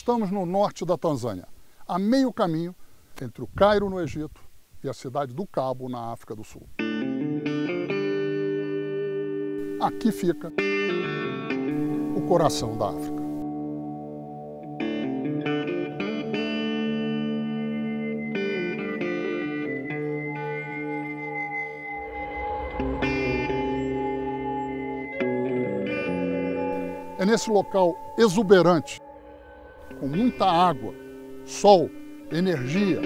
estamos no norte da Tanzânia, a meio caminho entre o Cairo, no Egito, e a cidade do Cabo, na África do Sul. Aqui fica o coração da África. É nesse local exuberante, com muita água, sol, energia,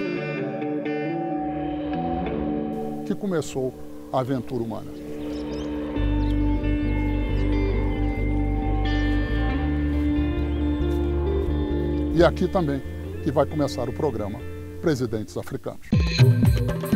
que começou a aventura humana. E aqui também que vai começar o programa Presidentes Africanos.